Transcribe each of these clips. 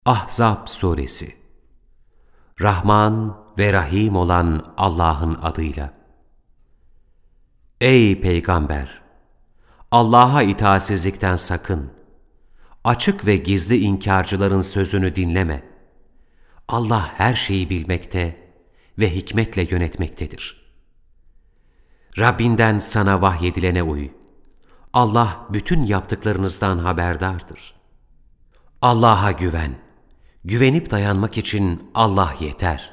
Ahzab Suresi. Rahman ve Rahim olan Allah'ın adıyla. Ey Peygamber! Allah'a itaatsizlikten sakın. Açık ve gizli inkarcıların sözünü dinleme. Allah her şeyi bilmekte ve hikmetle yönetmektedir. Rabbinden sana vahyedilene uy. Allah bütün yaptıklarınızdan haberdardır. Allah'a güven. Güvenip dayanmak için Allah yeter.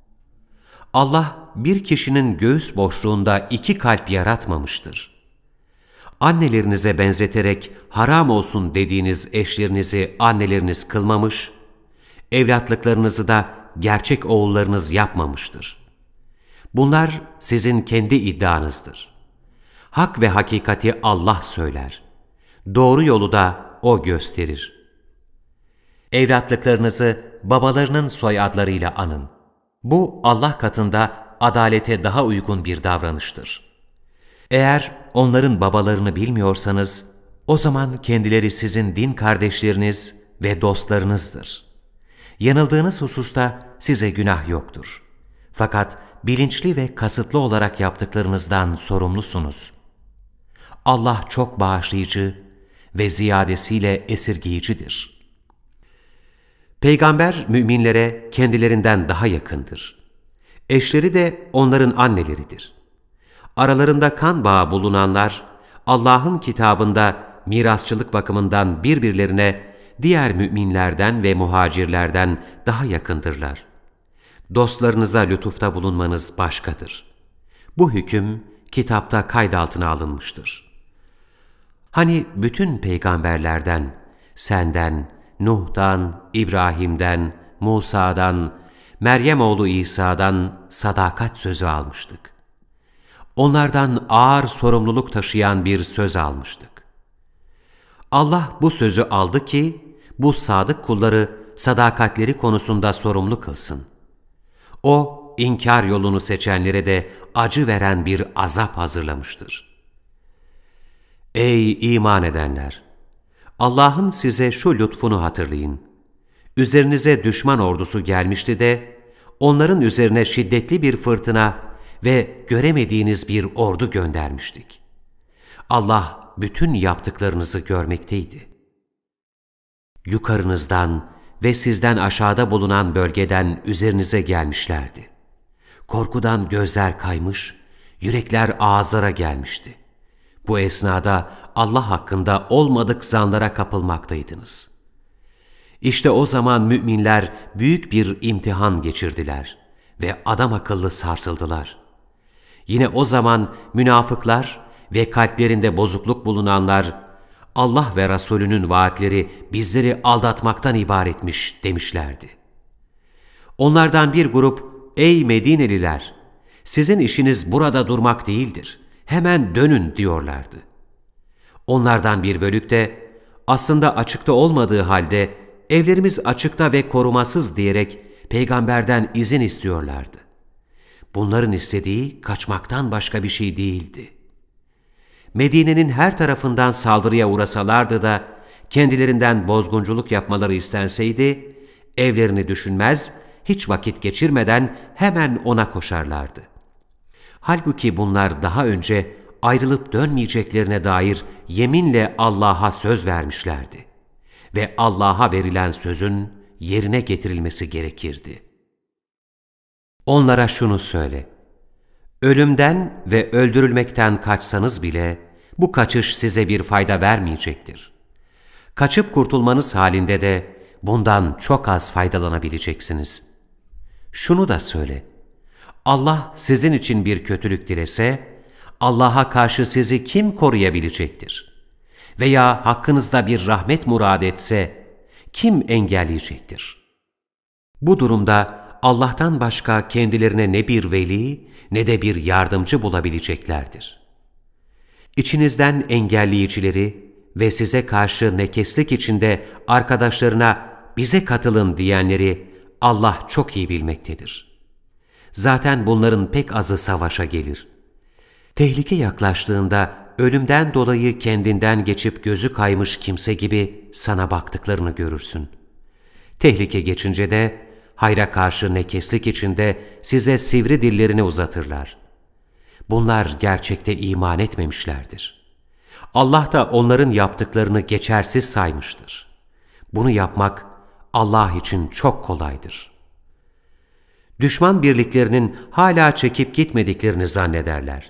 Allah bir kişinin göğüs boşluğunda iki kalp yaratmamıştır. Annelerinize benzeterek haram olsun dediğiniz eşlerinizi anneleriniz kılmamış, evlatlıklarınızı da gerçek oğullarınız yapmamıştır. Bunlar sizin kendi iddianızdır. Hak ve hakikati Allah söyler. Doğru yolu da O gösterir. Evlatlıklarınızı babalarının soyadlarıyla anın. Bu Allah katında adalete daha uygun bir davranıştır. Eğer onların babalarını bilmiyorsanız, o zaman kendileri sizin din kardeşleriniz ve dostlarınızdır. Yanıldığınız hususta size günah yoktur. Fakat bilinçli ve kasıtlı olarak yaptıklarınızdan sorumlusunuz. Allah çok bağışlayıcı ve ziyadesiyle esirgeyicidir. Peygamber müminlere kendilerinden daha yakındır. Eşleri de onların anneleridir. Aralarında kan bağı bulunanlar, Allah'ın kitabında mirasçılık bakımından birbirlerine diğer müminlerden ve muhacirlerden daha yakındırlar. Dostlarınıza lütufta bulunmanız başkadır. Bu hüküm kitapta kaydaltına alınmıştır. Hani bütün peygamberlerden, senden, Nuh'dan, İbrahim'den, Musa'dan, Meryem oğlu İsa'dan sadakat sözü almıştık. Onlardan ağır sorumluluk taşıyan bir söz almıştık. Allah bu sözü aldı ki, bu sadık kulları sadakatleri konusunda sorumlu kılsın. O, inkar yolunu seçenlere de acı veren bir azap hazırlamıştır. Ey iman edenler! Allah'ın size şu lütfunu hatırlayın. Üzerinize düşman ordusu gelmişti de, onların üzerine şiddetli bir fırtına ve göremediğiniz bir ordu göndermiştik. Allah bütün yaptıklarınızı görmekteydi. Yukarınızdan ve sizden aşağıda bulunan bölgeden üzerinize gelmişlerdi. Korkudan gözler kaymış, yürekler ağızlara gelmişti. Bu esnada Allah hakkında olmadık zanlara kapılmaktaydınız. İşte o zaman müminler büyük bir imtihan geçirdiler ve adam akıllı sarsıldılar. Yine o zaman münafıklar ve kalplerinde bozukluk bulunanlar, Allah ve Resulünün vaatleri bizleri aldatmaktan ibaretmiş demişlerdi. Onlardan bir grup, ey Medineliler, sizin işiniz burada durmak değildir, hemen dönün diyorlardı. Onlardan bir bölük de aslında açıkta olmadığı halde evlerimiz açıkta ve korumasız diyerek peygamberden izin istiyorlardı. Bunların istediği kaçmaktan başka bir şey değildi. Medine'nin her tarafından saldırıya uğrasalardı da kendilerinden bozgunculuk yapmaları istenseydi, evlerini düşünmez, hiç vakit geçirmeden hemen ona koşarlardı. Halbuki bunlar daha önce ayrılıp dönmeyeceklerine dair yeminle Allah'a söz vermişlerdi ve Allah'a verilen sözün yerine getirilmesi gerekirdi. Onlara şunu söyle, ölümden ve öldürülmekten kaçsanız bile bu kaçış size bir fayda vermeyecektir. Kaçıp kurtulmanız halinde de bundan çok az faydalanabileceksiniz. Şunu da söyle, Allah sizin için bir kötülük dilese, Allah'a karşı sizi kim koruyabilecektir? Veya hakkınızda bir rahmet murad etse, kim engelleyecektir? Bu durumda Allah'tan başka kendilerine ne bir veli ne de bir yardımcı bulabileceklerdir. İçinizden engelleyicileri ve size karşı nekeslik içinde arkadaşlarına bize katılın diyenleri Allah çok iyi bilmektedir. Zaten bunların pek azı savaşa gelir. Tehlike yaklaştığında ölümden dolayı kendinden geçip gözü kaymış kimse gibi sana baktıklarını görürsün. Tehlike geçince de, hayra karşı nekeslik içinde size sivri dillerini uzatırlar. Bunlar gerçekte iman etmemişlerdir. Allah da onların yaptıklarını geçersiz saymıştır. Bunu yapmak Allah için çok kolaydır. Düşman birliklerinin hala çekip gitmediklerini zannederler.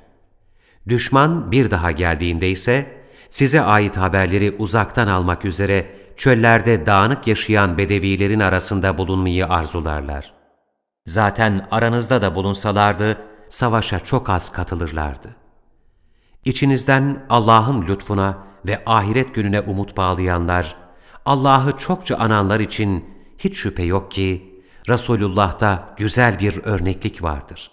Düşman bir daha geldiğinde ise size ait haberleri uzaktan almak üzere çöllerde dağınık yaşayan bedevilerin arasında bulunmayı arzularlar. Zaten aranızda da bulunsalardı savaşa çok az katılırlardı. İçinizden Allah'ın lütfuna ve ahiret gününe umut bağlayanlar, Allah'ı çokça ananlar için hiç şüphe yok ki Resulullah'ta güzel bir örneklik vardır.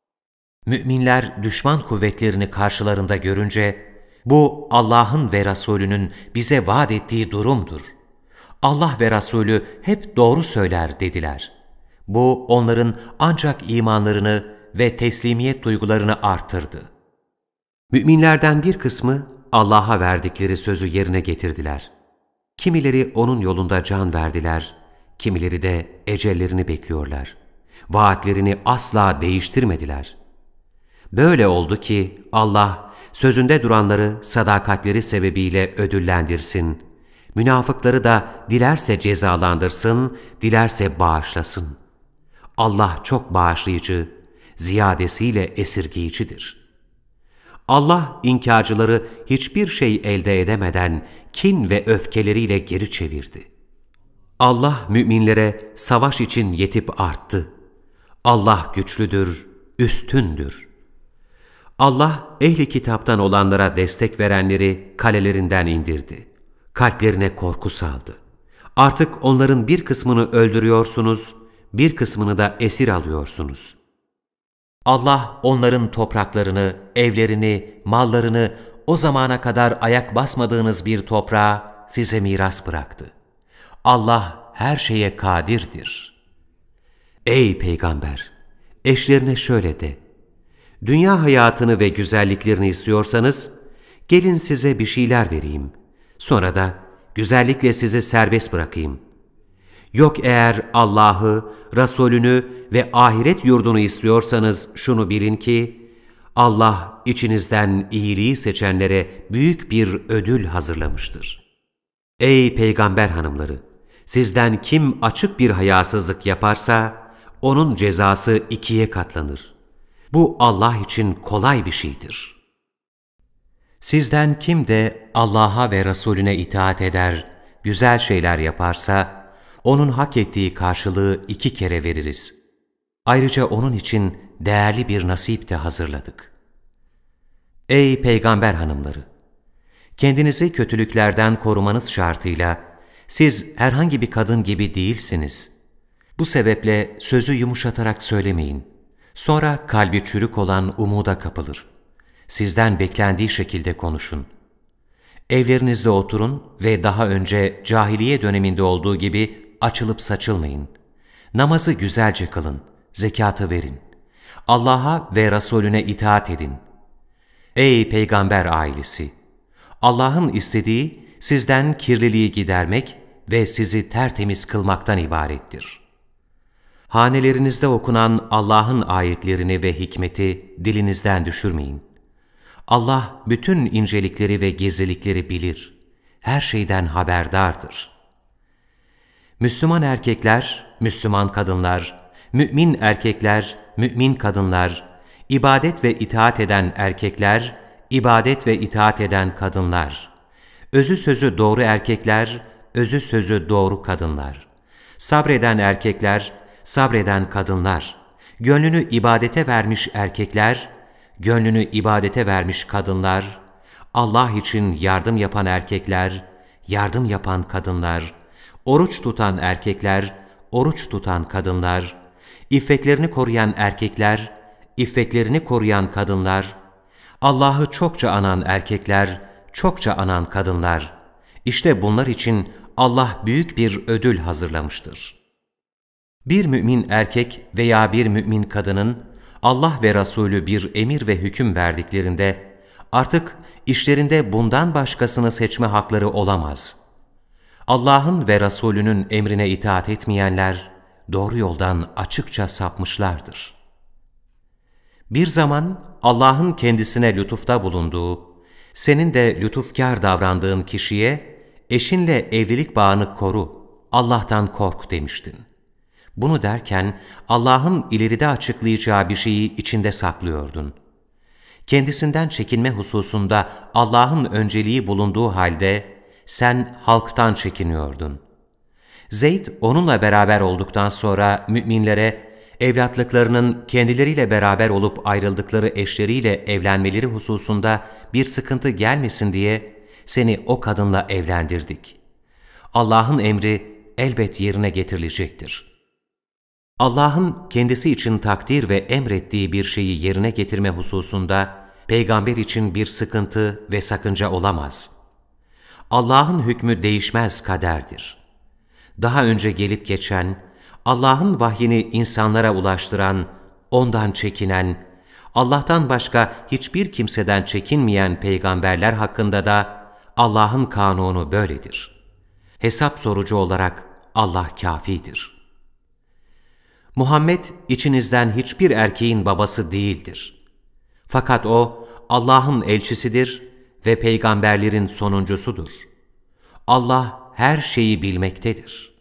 Müminler düşman kuvvetlerini karşılarında görünce, bu Allah'ın ve Resulünün bize vaat ettiği durumdur. Allah ve Resulü hep doğru söyler dediler. Bu onların ancak imanlarını ve teslimiyet duygularını artırdı. Müminlerden bir kısmı Allah'a verdikleri sözü yerine getirdiler. Kimileri onun yolunda can verdiler, kimileri de ecellerini bekliyorlar. Vaatlerini asla değiştirmediler. Böyle oldu ki Allah sözünde duranları sadakatleri sebebiyle ödüllendirsin. Münafıkları da dilerse cezalandırsın, dilerse bağışlasın. Allah çok bağışlayıcı, ziyadesiyle esirgeyicidir. Allah inkarcıları hiçbir şey elde edemeden kin ve öfkeleriyle geri çevirdi. Allah müminlere savaş için yetip arttı. Allah güçlüdür, üstündür. Allah ehli kitaptan olanlara destek verenleri kalelerinden indirdi. Kalplerine korku saldı. Artık onların bir kısmını öldürüyorsunuz, bir kısmını da esir alıyorsunuz. Allah onların topraklarını, evlerini, mallarını o zamana kadar ayak basmadığınız bir toprağa size miras bıraktı. Allah her şeye kadirdir. Ey Peygamber! Eşlerine şöyle de: dünya hayatını ve güzelliklerini istiyorsanız, gelin size bir şeyler vereyim. Sonra da güzellikle sizi serbest bırakayım. Yok eğer Allah'ı, Resulünü ve ahiret yurdunu istiyorsanız şunu bilin ki, Allah içinizden iyiliği seçenlere büyük bir ödül hazırlamıştır. Ey Peygamber hanımları! Sizden kim açık bir hayasızlık yaparsa, onun cezası 2'ye katlanır. Bu Allah için kolay bir şeydir. Sizden kim de Allah'a ve Resulüne itaat eder, güzel şeyler yaparsa, onun hak ettiği karşılığı 2 kere veririz. Ayrıca onun için değerli bir nasip de hazırladık. Ey Peygamber hanımları! Kendinizi kötülüklerden korumanız şartıyla, siz herhangi bir kadın gibi değilsiniz. Bu sebeple sözü yumuşatarak söylemeyin. Sonra kalbi çürük olan umuda kapılır. Sizden beklendiği şekilde konuşun. Evlerinizde oturun ve daha önce cahiliye döneminde olduğu gibi açılıp saçılmayın. Namazı güzelce kılın, zekatı verin. Allah'a ve Resulüne itaat edin. Ey Peygamber ailesi! Allah'ın istediği sizden kirliliği gidermek ve sizi tertemiz kılmaktan ibarettir. Hanelerinizde okunan Allah'ın ayetlerini ve hikmeti dilinizden düşürmeyin. Allah bütün incelikleri ve gizlilikleri bilir. Her şeyden haberdardır. Müslüman erkekler, Müslüman kadınlar, mümin erkekler, mümin kadınlar, ibadet ve itaat eden erkekler, ibadet ve itaat eden kadınlar, özü sözü doğru erkekler, özü sözü doğru kadınlar, sabreden erkekler, sabreden kadınlar, gönlünü ibadete vermiş erkekler, gönlünü ibadete vermiş kadınlar, Allah için yardım yapan erkekler, yardım yapan kadınlar, oruç tutan erkekler, oruç tutan kadınlar, iffetlerini koruyan erkekler, iffetlerini koruyan kadınlar, Allah'ı çokça anan erkekler, çokça anan kadınlar. İşte bunlar için Allah büyük bir ödül hazırlamıştır. Bir mümin erkek veya bir mümin kadının Allah ve Resulü bir emir ve hüküm verdiklerinde artık işlerinde bundan başkasını seçme hakları olamaz. Allah'ın ve Resulünün emrine itaat etmeyenler, doğru yoldan açıkça sapmışlardır. Bir zaman Allah'ın kendisine lütufta bulunduğu, senin de lütufkar davrandığın kişiye, eşinle evlilik bağını koru, Allah'tan kork demiştin. Bunu derken Allah'ın ileride açıklayacağı bir şeyi içinde saklıyordun. Kendisinden çekinme hususunda Allah'ın önceliği bulunduğu halde sen halktan çekiniyordun. Zeyd onunla beraber olduktan sonra müminlere evlatlıklarının kendileriyle beraber olup ayrıldıkları eşleriyle evlenmeleri hususunda bir sıkıntı gelmesin diye seni o kadınla evlendirdik. Allah'ın emri elbet yerine getirilecektir. Allah'ın kendisi için takdir ve emrettiği bir şeyi yerine getirme hususunda peygamber için bir sıkıntı ve sakınca olamaz. Allah'ın hükmü değişmez kaderdir. Daha önce gelip geçen, Allah'ın vahyini insanlara ulaştıran, ondan çekinen, Allah'tan başka hiçbir kimseden çekinmeyen peygamberler hakkında da Allah'ın kanunu böyledir. Hesap sorucu olarak Allah kâfidir. Muhammed içinizden hiçbir erkeğin babası değildir. Fakat o Allah'ın elçisidir ve peygamberlerin sonuncusudur. Allah her şeyi bilmektedir.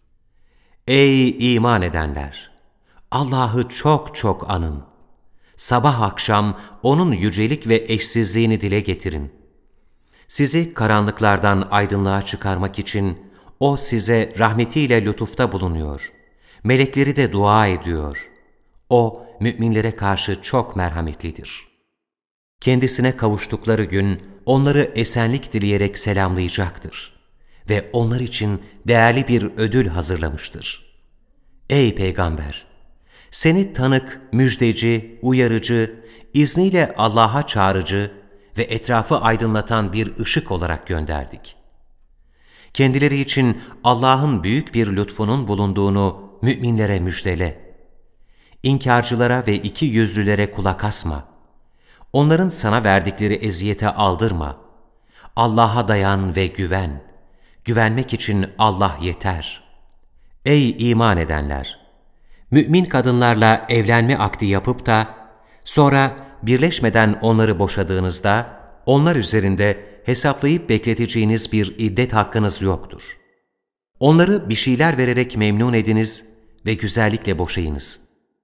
Ey iman edenler! Allah'ı çok çok anın. Sabah akşam O'nun yücelik ve eşsizliğini dile getirin. Sizi karanlıklardan aydınlığa çıkarmak için O size rahmetiyle lütufta bulunuyor. Melekleri de dua ediyor. O, müminlere karşı çok merhametlidir. Kendisine kavuştukları gün onları esenlik dileyerek selamlayacaktır ve onlar için değerli bir ödül hazırlamıştır. Ey Peygamber! Seni tanık, müjdeci, uyarıcı, izniyle Allah'a çağırıcı ve etrafı aydınlatan bir ışık olarak gönderdik. Kendileri için Allah'ın büyük bir lütfunun bulunduğunu müminlere müjdele. İnkarcılara ve iki yüzlülere kulak asma. Onların sana verdikleri eziyete aldırma. Allah'a dayan ve güven. Güvenmek için Allah yeter. Ey iman edenler! Mümin kadınlarla evlenme akdi yapıp da sonra birleşmeden onları boşadığınızda onlar üzerinde hesaplayıp bekleteceğiniz bir iddet hakkınız yoktur. Onları bir şeyler vererek memnun ediniz ve güzellikle boşayınız.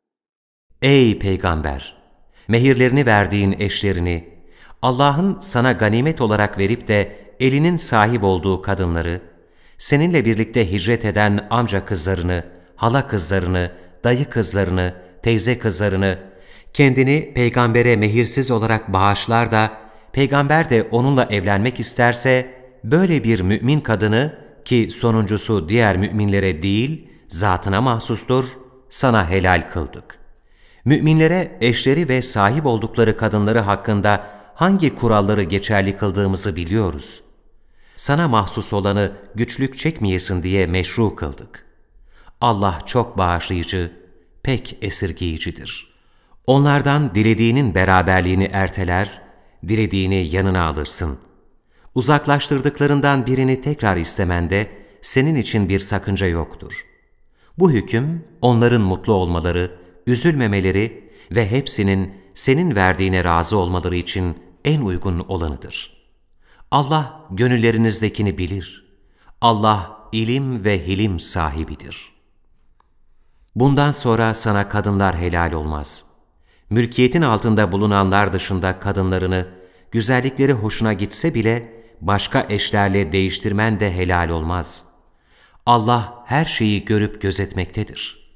Ey Peygamber! Mehirlerini verdiğin eşlerini, Allah'ın sana ganimet olarak verip de elinin sahip olduğu kadınları, seninle birlikte hicret eden amca kızlarını, hala kızlarını, dayı kızlarını, teyze kızlarını, kendini peygambere mehirsiz olarak bağışlar da, peygamber de onunla evlenmek isterse, böyle bir mümin kadını, ki sonuncusu diğer müminlere değil, zatına mahsustur, sana helal kıldık. Müminlere eşleri ve sahip oldukları kadınları hakkında hangi kuralları geçerli kıldığımızı biliyoruz. Sana mahsus olanı güçlük çekmeyesin diye meşru kıldık. Allah çok bağışlayıcı, pek esirgeyicidir. Onlardan dilediğinin beraberliğini erteler, dilediğini yanına alırsın. Uzaklaştırdıklarından birini tekrar istemende senin için bir sakınca yoktur. Bu hüküm onların mutlu olmaları, üzülmemeleri ve hepsinin senin verdiğine razı olmaları için en uygun olanıdır. Allah gönüllerinizdekini bilir. Allah ilim ve hilim sahibidir. Bundan sonra sana kadınlar helal olmaz. Mülkiyetin altında bulunanlar dışında kadınlarını, güzellikleri hoşuna gitse bile başka eşlerle değiştirmen de helal olmaz. Allah her şeyi görüp gözetmektedir.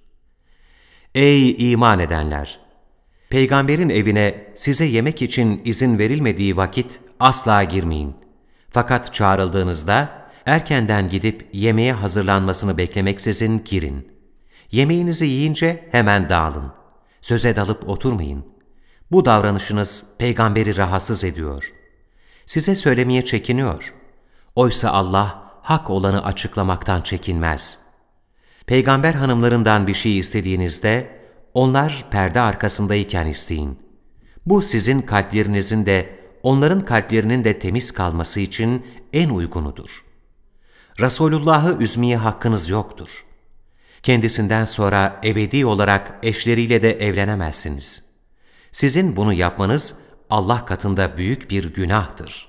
Ey iman edenler! Peygamberin evine size yemek için izin verilmediği vakit asla girmeyin. Fakat çağrıldığınızda erkenden gidip yemeğe hazırlanmasını beklemeksizin girin. Yemeğinizi yiyince hemen dağılın. Söze dalıp oturmayın. Bu davranışınız peygamberi rahatsız ediyor. Size söylemeye çekiniyor. Oysa Allah hak olanı açıklamaktan çekinmez. Peygamber hanımlarından bir şey istediğinizde onlar perde arkasındayken isteyin. Bu sizin kalplerinizin de onların kalplerinin de temiz kalması için en uygunudur. Resulullah'ı üzmeye hakkınız yoktur. Kendisinden sonra ebedi olarak eşleriyle de evlenemezsiniz. Sizin bunu yapmanız Allah katında büyük bir günahtır.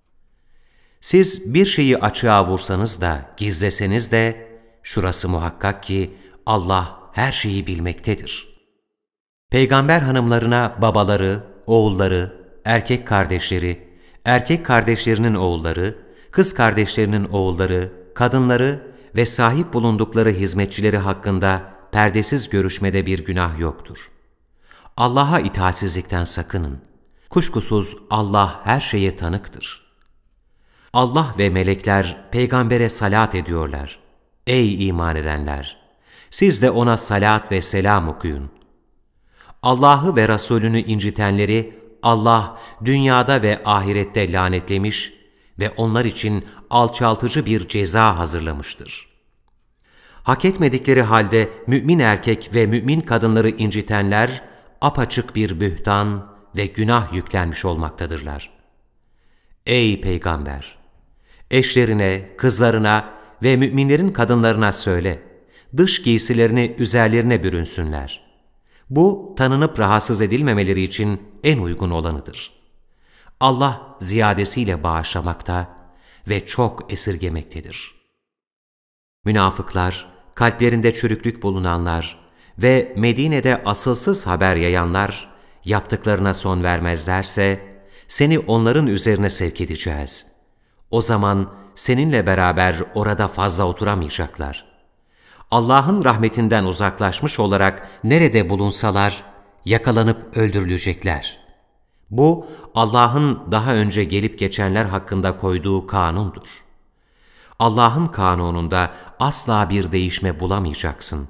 Siz bir şeyi açığa vursanız da, gizleseniz de, şurası muhakkak ki Allah her şeyi bilmektedir. Peygamber hanımlarına babaları, oğulları, erkek kardeşleri, erkek kardeşlerinin oğulları, kız kardeşlerinin oğulları, kadınları ve sahip bulundukları hizmetçileri hakkında perdesiz görüşmede bir günah yoktur. Allah'a itaatsizlikten sakının. Kuşkusuz Allah her şeye tanıktır. Allah ve melekler peygambere salat ediyorlar. Ey iman edenler! Siz de ona salat ve selam okuyun. Allah'ı ve Resulünü incitenleri Allah dünyada ve ahirette lanetlemiş ve onlar için alçaltıcı bir ceza hazırlamıştır. Hak etmedikleri halde mümin erkek ve mümin kadınları incitenler apaçık bir bühtan ve günah yüklenmiş olmaktadırlar. Ey Peygamber! Eşlerine, kızlarına ve müminlerin kadınlarına söyle, dış giysilerini üzerlerine bürünsünler. Bu, tanınıp rahatsız edilmemeleri için en uygun olanıdır. Allah ziyadesiyle bağışlamakta ve çok esirgemektedir. Münafıklar, kalplerinde çürüklük bulunanlar ve Medine'de asılsız haber yayanlar, yaptıklarına son vermezlerse, seni onların üzerine sevk edeceğiz. O zaman seninle beraber orada fazla oturamayacaklar. Allah'ın rahmetinden uzaklaşmış olarak nerede bulunsalar, yakalanıp öldürülecekler. Bu, Allah'ın daha önce gelip geçenler hakkında koyduğu kanundur. Allah'ın kanununda asla bir değişme bulamayacaksın.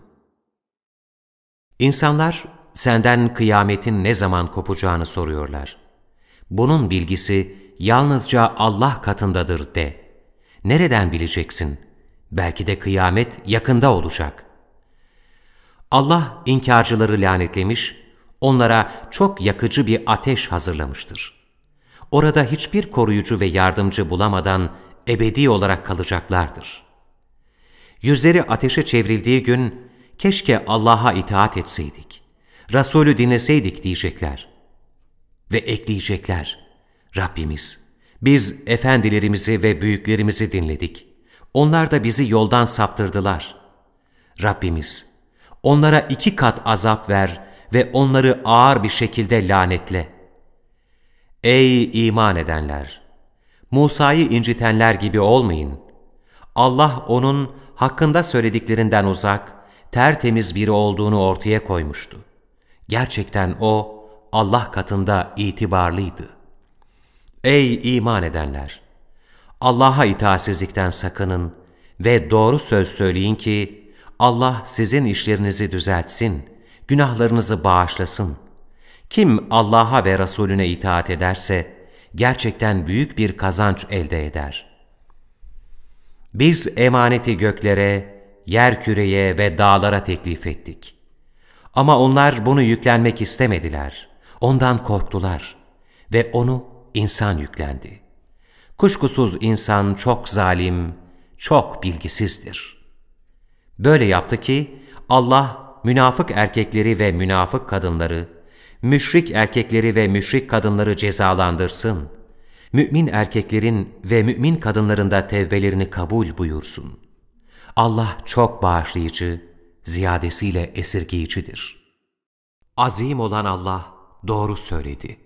İnsanlar, senden kıyametin ne zaman kopacağını soruyorlar. Bunun bilgisi yalnızca Allah katındadır de. Nereden bileceksin? Belki de kıyamet yakında olacak. Allah inkârcıları lanetlemiş, onlara çok yakıcı bir ateş hazırlamıştır. Orada hiçbir koruyucu ve yardımcı bulamadan ebedi olarak kalacaklardır. Yüzleri ateşe çevrildiği gün, keşke Allah'a itaat etseydik, Resulü dinleseydik diyecekler. Ve ekleyecekler, Rabbimiz, biz efendilerimizi ve büyüklerimizi dinledik. Onlar da bizi yoldan saptırdılar. Rabbimiz, onlara 2 kat azap ver ve onları ağır bir şekilde lanetle. Ey iman edenler! Musa'yı incitenler gibi olmayın. Allah onun hakkında söylediklerinden uzak, tertemiz biri olduğunu ortaya koymuştu. Gerçekten o, Allah katında itibarlıydı. Ey iman edenler! Allah'a itaatsizlikten sakının ve doğru söz söyleyin ki Allah sizin işlerinizi düzeltsin, günahlarınızı bağışlasın. Kim Allah'a ve Resulüne itaat ederse gerçekten büyük bir kazanç elde eder. Biz emaneti göklere, yerküreye ve dağlara teklif ettik. Ama onlar bunu yüklenmek istemediler. Ondan korktular ve onu insan yüklendi. Kuşkusuz insan çok zalim, çok bilgisizdir. Böyle yaptı ki Allah münafık erkekleri ve münafık kadınları, müşrik erkekleri ve müşrik kadınları cezalandırsın. Mümin erkeklerin ve mümin kadınların da tevbelerini kabul buyursun. Allah çok bağışlayıcı, ziyadesiyle esirgeyicidir. Azim olan Allah doğru söyledi.